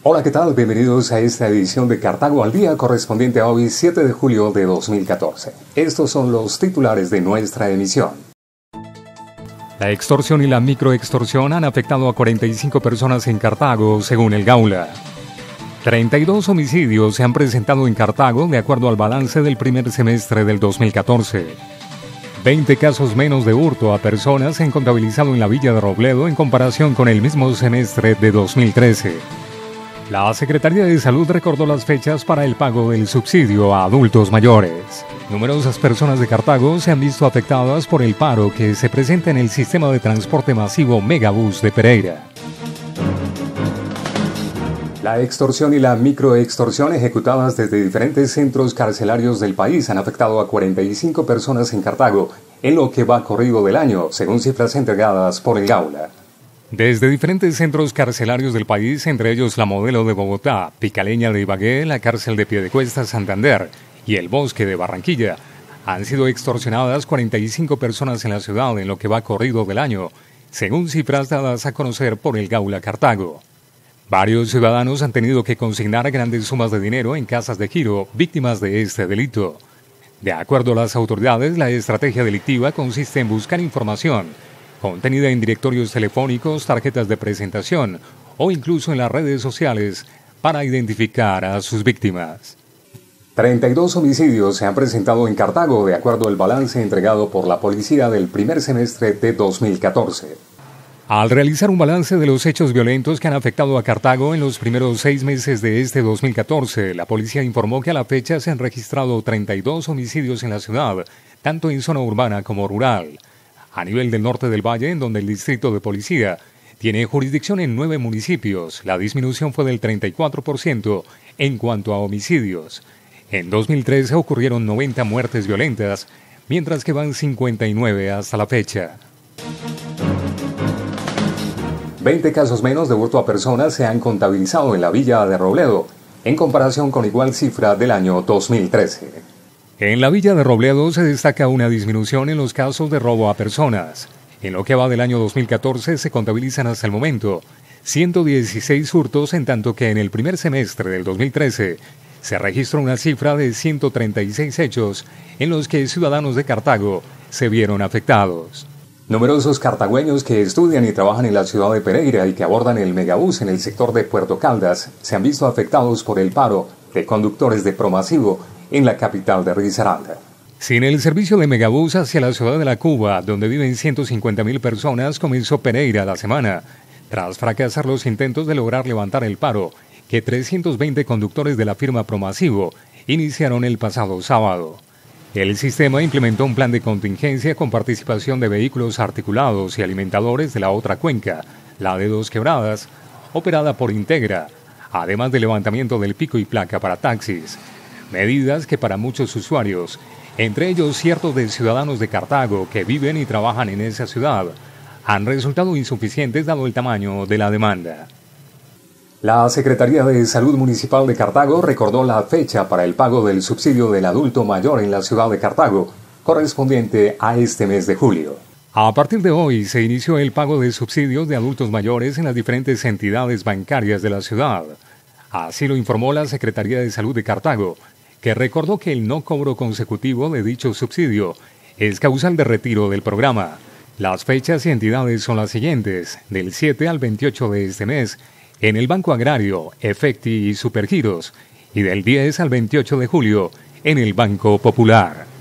Hola, ¿qué tal? Bienvenidos a esta edición de Cartago al Día correspondiente a hoy 7 de julio de 2014. Estos son los titulares de nuestra emisión. La extorsión y la microextorsión han afectado a 45 personas en Cartago, según el Gaula. 32 homicidios se han presentado en Cartago de acuerdo al balance del primer semestre del 2014. 20 casos menos de hurto a personas se han contabilizado en la Villa de Robledo en comparación con el mismo semestre de 2013. La Secretaría de Salud recordó las fechas para el pago del subsidio a adultos mayores. Numerosas personas de Cartago se han visto afectadas por el paro que se presenta en el sistema de transporte masivo Megabús de Pereira. La extorsión y la microextorsión ejecutadas desde diferentes centros carcelarios del país han afectado a 45 personas en Cartago en lo que va corrido del año, según cifras entregadas por el Gaula. Desde diferentes centros carcelarios del país, entre ellos la Modelo de Bogotá, Picaleña de Ibagué, la cárcel de Piedecuesta Santander y el Bosque de Barranquilla, han sido extorsionadas 45 personas en la ciudad en lo que va corrido del año, según cifras dadas a conocer por el Gaula Cartago. Varios ciudadanos han tenido que consignar grandes sumas de dinero en casas de giro víctimas de este delito. De acuerdo a las autoridades, la estrategia delictiva consiste en buscar información contenida en directorios telefónicos, tarjetas de presentación o incluso en las redes sociales para identificar a sus víctimas. 32 homicidios se han presentado en Cartago de acuerdo al balance entregado por la policía del primer semestre de 2014. Al realizar un balance de los hechos violentos que han afectado a Cartago en los primeros 6 meses de este 2014, la policía informó que a la fecha se han registrado 32 homicidios en la ciudad, tanto en zona urbana como rural. A nivel del norte del valle, en donde el distrito de policía tiene jurisdicción en 9 municipios, la disminución fue del 34% en cuanto a homicidios. En 2013 ocurrieron 90 muertes violentas, mientras que van 59 hasta la fecha. 20 casos menos de hurto a personas se han contabilizado en la Villa de Robledo, en comparación con igual cifra del año 2013. En la Villa de Robledo se destaca una disminución en los casos de robo a personas. En lo que va del año 2014 se contabilizan hasta el momento 116 hurtos, en tanto que en el primer semestre del 2013 se registró una cifra de 136 hechos en los que ciudadanos de Cartago se vieron afectados. Numerosos cartagüeños que estudian y trabajan en la ciudad de Pereira y que abordan el megabús en el sector de Puerto Caldas se han visto afectados por el paro de conductores de Promasivo en la capital de Risaralda. Sin el servicio de megabús hacia la ciudad de La Cuba, donde viven 150.000 personas, comenzó Pereira la semana, tras fracasar los intentos de lograr levantar el paro que 320 conductores de la firma Promasivo iniciaron el pasado sábado. El sistema implementó un plan de contingencia con participación de vehículos articulados y alimentadores de la otra cuenca, la de Dos Quebradas, operada por Integra, además del levantamiento del pico y placa para taxis. Medidas que para muchos usuarios, entre ellos ciertos de ciudadanos de Cartago que viven y trabajan en esa ciudad, han resultado insuficientes dado el tamaño de la demanda. La Secretaría de Salud Municipal de Cartago recordó la fecha para el pago del subsidio del adulto mayor en la ciudad de Cartago, correspondiente a este mes de julio. A partir de hoy se inició el pago de subsidios de adultos mayores en las diferentes entidades bancarias de la ciudad. Así lo informó la Secretaría de Salud de Cartago, que recordó que el no cobro consecutivo de dicho subsidio es causal de retiro del programa. Las fechas y entidades son las siguientes: del 7 al 28 de este mes en el Banco Agrario, Efecti y Supergiros, y del 10 al 28 de julio en el Banco Popular.